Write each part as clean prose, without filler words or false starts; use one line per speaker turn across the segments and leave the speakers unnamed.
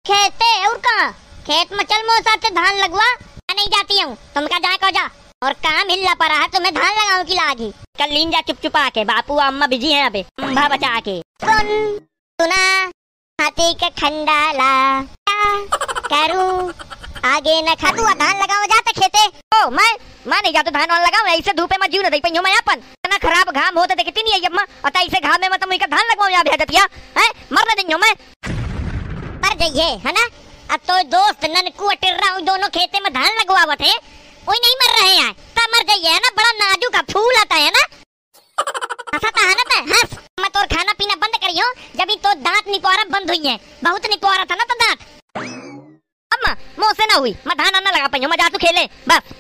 खेते और कहाँ खेत में चल मोर साथ धान लगवा। नहीं जाती हूँ, तुम क्या जाए को जा। और काम हिल्ला पड़ा है तो मैं धान लगाऊं की लागी। कल लीन जा चुप चुपा के, बापू अम्मा बिजी है अबे अम्बा बचा के। सुन सुना हाथी का खंडाला करूं आगे न खातू धान लगाओ जाते खेते। ओ मैं नहीं जाता धान वाला लगाऊं, ऐसे धूपे में जीव न दई पइयो मैं अपन ना खराब घाम होते देखती नहीं है अम्मा। और ऐसे घाम में मत मुई का धान लगवाऊं या भेजतिया है मर न दियो मैं पर जाइए है ना। अब तो दोस्त ननकू अटिर्रा दोनों खेते में धान लगवावत है, कोई नहीं मर रहे हैं तब मर जाइए है ना। बड़ा नाजुक का फूल आता है ना, हंसता है ना हंस। मैं तो खाना पीना बंद करियो जब ही तो दांत निपोरा बंद हुई है, बहुत निपोरा था ना तो दांत। अम्मा मुंह से ना हुई मैं धान ना लगा पाई, मैं जा तू खेले बस।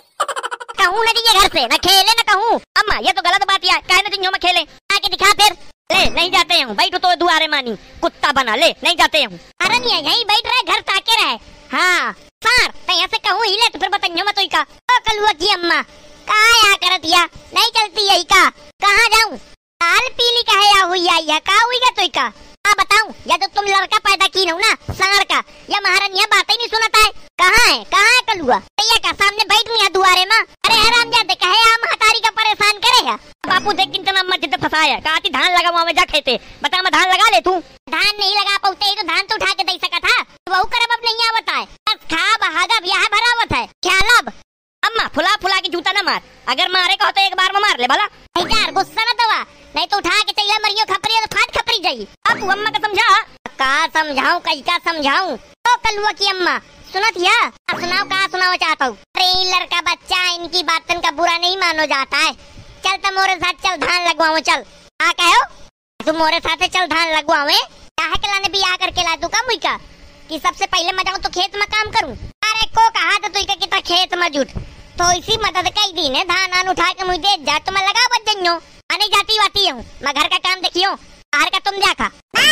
कहूँ ना ये घर से ना खेले ना कहूँ। अम्मा ये तो गलत बात है, कहे ना तुम में खेले आके दिखा फिर। ले नहीं जाते हूँ बैठ तो दुआरे मानी कुत्ता बना ले नहीं जाते हूँ। अरे नहीं यही बैठ रहे घर ताके रहे। हाँ सार तैया से कहूँ हिले तो फिर बताइयो मैं तो का कलुआ की अम्मा कहा कर दिया नहीं चलती यही का कहाँ जाऊँ। लाल पीली का है या हुई है का हुई का तो का बताऊं या तो तुम लड़का पैदा की हो ना सार का या महारानिया बातें नहीं सुनाता है। कहाँ है कलुआ तैया का सामने बैठ नहीं है दुआरे में। अरे हराम जाते कहे हम हतारी का परेशान करेगा। बापू देख कितना मस्जिद फंसाया कहती धान लगा वहाँ में जा खेते बता मैं धान लगा ले तू। धान नहीं लगा पाते तो धान तो उठा के दे सका था वहू करब अब नहीं आवत है। बस खा बहागा ब्याह भरावत है क्या लब। अम्मा फुला फुला के जूता न मार, अगर मारे को तो एक बार में मार ले भला। यार गुस्सा न दवा नहीं तो उठा के चला मरियो खपरी तो फाट खपरी जाई। अब अम्मा का समझा का समझाऊं कई का समझाऊं। तो कलुआ की अम्मा सुनत या सुनाओ का सुनाओ चाहता हूँ। अरे लड़का बच्चा इनकी बातन का बुरा नहीं मानो जाता है। चल तुम मोरे साथ चल धान लगवाओ चल आ कहो तुम मोरे साथ चल धान लगवावे क्या लाने भी आकर के ला तू का मुई का कि सबसे पहले मैं जाऊँ तो खेत में काम करूँ। अरे को कहा था तू कितना खेत में जुट तो इसी मदद कई दिन है धान आन उठा के मुझे जा तो मैं लगा बच जइयो आने जाती वाती हूँ मैं घर का काम देखियो बाहर का तुम जाखा।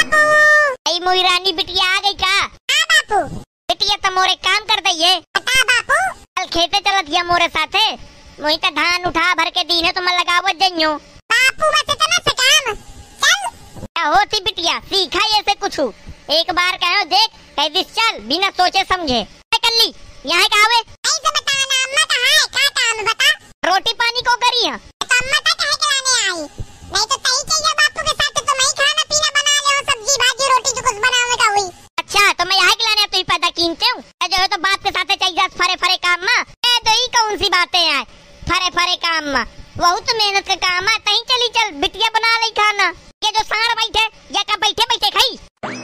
बापू मोरी रानी बिटिया आ गई का। बापू बिटिया तो मोरे काम कर दइए बापू कल खेते चलत गया मोरे साथे मोई का धान उठा भर के दीने तो मैं लगावत जइयो। बापू बस इतना से काम चल क्या होती बिटिया सीखा ये से कुछ एक बार कहो देख कह दिस चल बिना सोचे समझे कर ली यहाँ का आवे ऐसे बताना अम्मा कहाँ है क्या काम बता। रोटी पानी को करी है तो अम्मा का कहे खिलाने आई नहीं तो तई चाहिए बापू के साथ तो मैं खाना पीना बना ले सब्जी भाजी रोटी तो कुछ बनाने का हुई। अच्छा तो मैं यहाँ खिलाने तो ही पैदा कीनते हूँ जो है तो बाप के साथ चाहिए फरे फरे काम में तो ही कौन सी बातें हैं फरे फरे काम में बहुत मेहनत का काम है। तही चली चल बिटिया बना ले खाना ये जो साड़ बैठे या का बैठे बैठे खाई।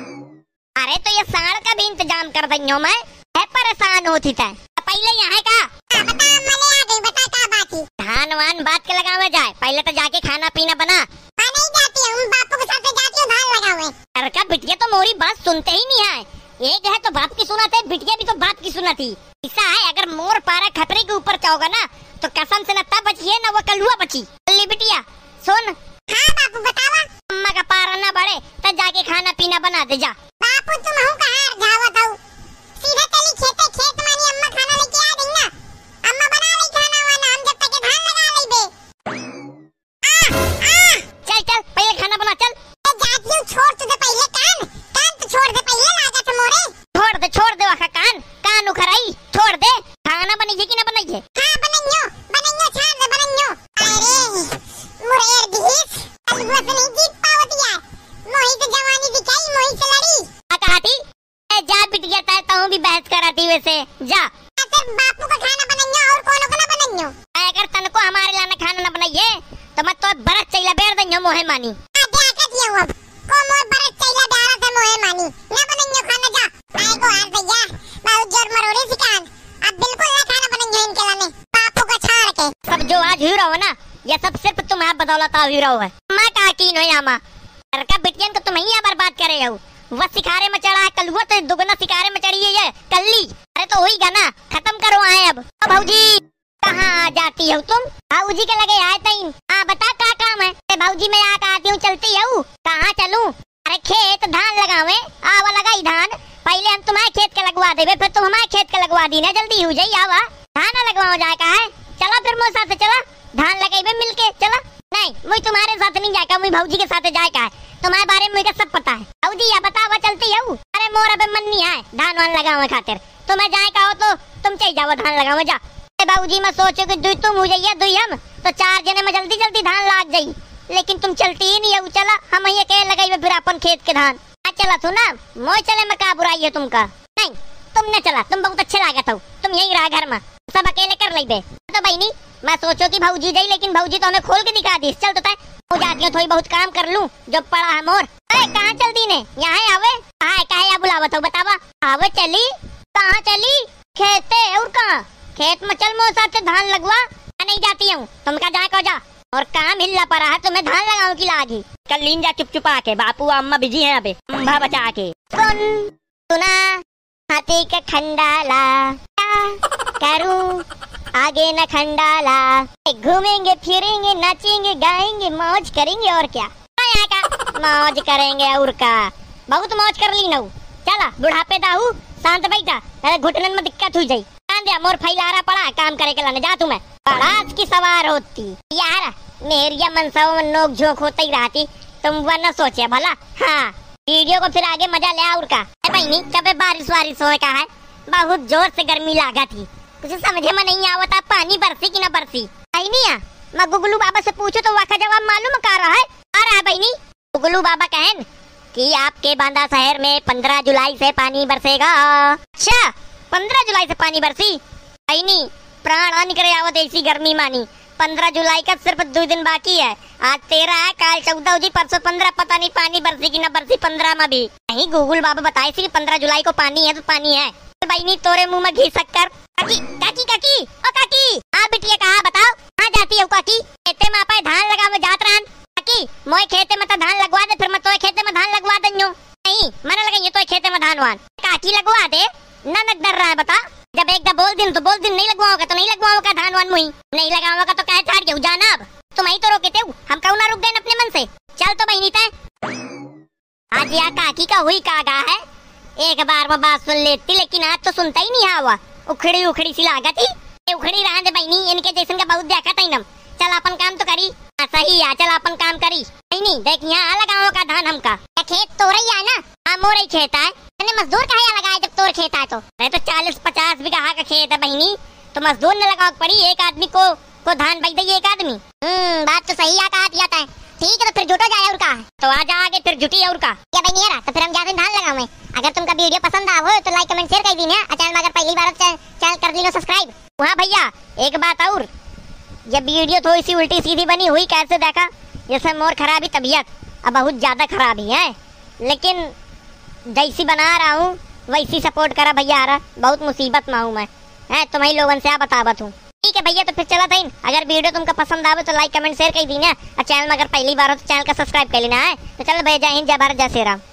अरे तो ये साड़ का भी इंतजाम कर दइयो मैं है परेशान होती था पहले यहाँ का बता मने आ गई बता का बात है। धान वान बात के लगावे जाए पहले तो जाके खाना पीना बना। मैं नहीं जाती हूँ बापू के साथ जाती हूँ धान लगावे। अरे का बिटिया तो मोरी बात सुनते ही नहीं है एक है तो बाप की सुनाते बिटिया भी तो बाप की सुनाती। ऐसा है अगर मोर पारा खतरे के ऊपर चाहोगा ना तो कसम से न तब बचिए न वो कलुआ बची। अल्ली बिटिया सुन। हाँ बापू बतावा। अम्मा का पारा न बढ़े तब जाके खाना पीना बना दे जा। बापू तुम हूँ कहाँ जावत हो सीधा चली खेते खेत मानी अम्मा खाना लेके आ गई ना अम्मा बना रही खाना वाना हम जब तक धान लगा ले बे। चल चल पहले खाना बना चल। जाती हूँ छोड़ तुझे पहले कान तो छोड़ दे पहले लागत मोरे छोड़ दे वाखा कान उखराई छोड़ दे। खाना बनाइए कि ना बनाइए। हाँ बनाइयो छान दे बनाइयो। अरे मुरेर दिस अलगुआ से नहीं जीत पावती है मोही से जवानी दिखाई मोही से लड़ी कहती जा बिटिया ताऊ भी बहस कराती वैसे जा। सिर्फ बापू का खाना बनाइयो और कोनो का ना बनाइयो। अगर तन को हमारे लाने खाना ना बनाइए तो मैं तो बरस चैला बेर दइयो मोहे मानी। आगे आके दियो अब को मोर बरस चैला डाला से मोहे मानी ना बनाइयो खाना जा। आए को हार भैया बहुत जोर मरोड़े सिकान अब बिल्कुल ना खाना बनाइयो इनके लाने बापू का छाड़ के। सब जो आज हीरो है ना ये सब सिर्फ तुम्हारी बदौलत हीरो है। मां का की नो यामा घर का बिटियन को तुम ही बर्बाद करे हो। वह सिखारे में चढ़ा है कलुआ तो दुगना सिखारे में चढ़ी है ये कल्ली। अरे तो वही गाना खत्म करो आए अब। भाऊजी कहाँ जाती हो तुम। भाऊजी के लगे आए तई बता क्या काम है। भाऊजी मैं यहाँ आती हूँ चलती हूँ कहाँ चलूँ। अरे खेत धान लगावे आवा लगाई धान पहले हम तुम्हारे खेत के लगवा देवे फिर तुम हमारे खेत के लगवा दी ना जल्दी हो जाई आवा धान लगवाओ जाए का है। चला फिर मोर साथ चला धान लगाई मिल के चला। नहीं मुझे तुम्हारे साथ नहीं जाएगा मुझे भाऊजी के साथ जाए का है तुम्हारे बारे में मुझे सब पता है। भाऊजी या बतावा चलती है। अरे मोर अबे मन नहीं है धान वान लगावे खातिर। तुम्हें जाए कहो तो तुम चल जाओ धान लगावे जा। बाबूजी मैं सोचो कि दुई तुम हो जाइए दुई हम तो 4 जने में जल्दी जल्दी धान लाग जाई। लेकिन तुम चलती ही नहीं है। चला हम ये कह लगाई फिर अपन खेत के धान। चला सुना मोय चले में का बुराई है तुमका। नहीं तुम न चला, तुम बहुत अच्छे लागत हो। तुम यही रहा घर में सब अकेले कर ले। तो बहनी मैं सोचो कि भाऊजी जाई लेकिन भाऊजी तो हमें खोल के दिखा दी। चल तो तय हो जाती हूँ थोड़ी बहुत काम कर लूं जो पड़ा है मोर। कहाँ चलती ने यहाँ आवे कहे बुलावत हो बतावा। आवे चली कहाँ चली खेते और कहाँ खेत में चल मोर साथ धान लगवा। नहीं जाती हूँ तुम का जा को जा और काम हिलना पड़ा है तो मैं धान लगाऊं की लागी। कल लीन जा चुप चुपा के बापू अम्मा बिजी है अबे अम्बा बचा के। सुन सुना हाथी का खंडाला करूं आगे न खंडाला। घूमेंगे फिरेंगे नाचेंगे गाएंगे मौज करेंगे और क्या यहाँ का मौज करेंगे और का बहुत मौज कर ली नऊ। चला बुढ़ापे दाऊ शांत बैठा अरे घुटनन में दिक्कत हुई जाई। मोर फैलारा पड़ा काम करे के लाने जा तुम्हें बड़ास की सवार होती यार नेरिया मनसाओं में नोक झोंक होता ही रहती। तुम वह न सोचे भला। हाँ वीडियो को फिर आगे मजा ले और का बहनी कभी बारिश वारिश हो का है बहुत जोर से गर्मी लागा थी कुछ समझे में नहीं आवता पानी बरसी की न बरसी। बहनी मैं गुगलू बाबा से पूछो तो वह जवाब मालूम कर रहा है। आ रहा है बहनी गुगलू बाबा कहन कि आपके बांदा शहर में 15 जुलाई से पानी बरसेगा। अच्छा 15 जुलाई से पानी बरसी बहनी प्राण आ निकले आवत ऐसी गर्मी मानी। 15 जुलाई का सिर्फ 2 दिन बाकी है। आज 13 है कल 14 जी परसों 15 पता नहीं पानी बरसी की न बरसी 15 में भी नहीं। गूगल बाबा बताए सी 15 जुलाई को पानी है तो पानी है। बहनी तोरे मुंह में घी शक्कर काकी काकी काकी ओ काकी हाँ बिटिया कहा बताओ कहाँ जाती है काकी। खेते में आपा धान लगावे जात रहन काकी मोए खेते में तो धान लगवा दे फिर मैं तोए खेते में धान लगवा देंगे। नहीं मैंने लगाई तो खेते में धान वान काकी लगवा दे न डर रहा है बता। जब एक बोल दिन तो बोल दिन नहीं लगवाओगे तो नहीं लगवाओगे धान वान मुही नहीं लगाओगे तो कहे छाड़ के जाना। अब तुम ही तो रोके थे हम क्यों ना रुक गए अपने मन से। चल तो बहनी तय आज या काकी का हुई कागा है एक बार में बात सुन लेती लेकिन आज तो सुनता ही नहीं हुआ। उखड़ी उखड़ी सी लागत ही उखड़ी रहा बहनी इनके जैसन का बहुत देखा था नम। चल अपन काम तो करी सही है चल अपन काम करी नहीं देख यहाँ लगाओ का धान हमका खेत तो रही है ना। हाँ मोर ही खेत है मजदूर कहा लगाए जब तोर खेत है तो 40-50 बीघा का खेत है बहनी तो मजदूर न लगाओ पड़ी एक आदमी को धान बेच दे एक आदमी। बात तो सही कहा दिया था। ठीक है तो फिर जुटो जाए और का तो आ जाओगे फिर जुटी और का क्या बहनी यार तो फिर हम जाते धान लगावे। अगर तुमका वीडियो पसंद आओ तो लाइक कमेंट शेयर कर दीजिए। चैनल अगर पहली बार चैनल कर लीजिए सब्सक्राइब। वहाँ भैया एक बात और जब वीडियो थोड़ी सी उल्टी सीधी बनी हुई कैसे देखा जैसे मोर खराबी तबीयत अब बहुत ज्यादा खराबी है लेकिन जैसी बना रहा हूँ वैसी सपोर्ट करा भैया। रहा बहुत मुसीबत में हूँ मैं है तुम्हारी लोगों से बतावत हूँ। ठीक है भैया तो फिर चला था अगर वीडियो तुमको पसंद आवे तो लाइक कमेंट शेयर कर दीजिए और चैनल में अगर पहली बार हो तो चैनल का सब्सक्राइब कर लेना है। तो चलो भैया जय हिंद जय भारत जय श्री राम।